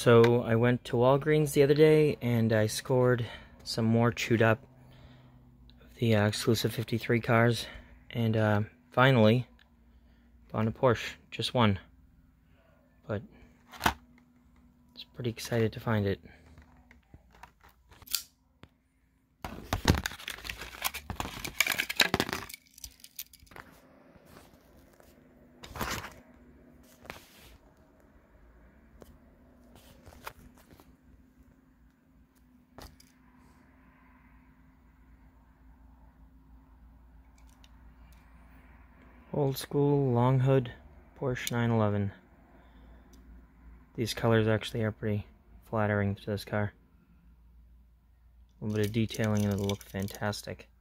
So I went to Walgreens the other day and I scored some more chewed up of the exclusive 53 cars, and finally found a Porsche, just one, but I was pretty excited to find it. Old school long hood Porsche 911. These colors actually are pretty flattering to this car. A little bit of detailing and it'll look fantastic.